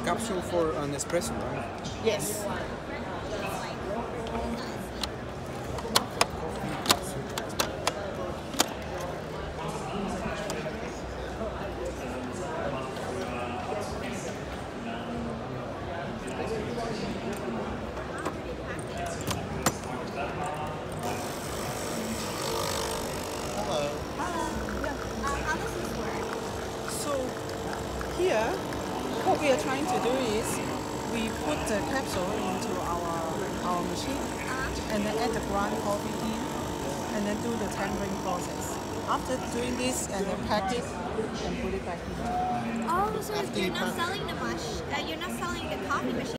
capsule for an espresso, right? Yes. How does this work? So here, what we are trying to do is we put the capsule into our machine and then add the ground coffee in and then do the tempering process. After doing this and then pack it and put it back in. Oh, so you're not selling the coffee machine.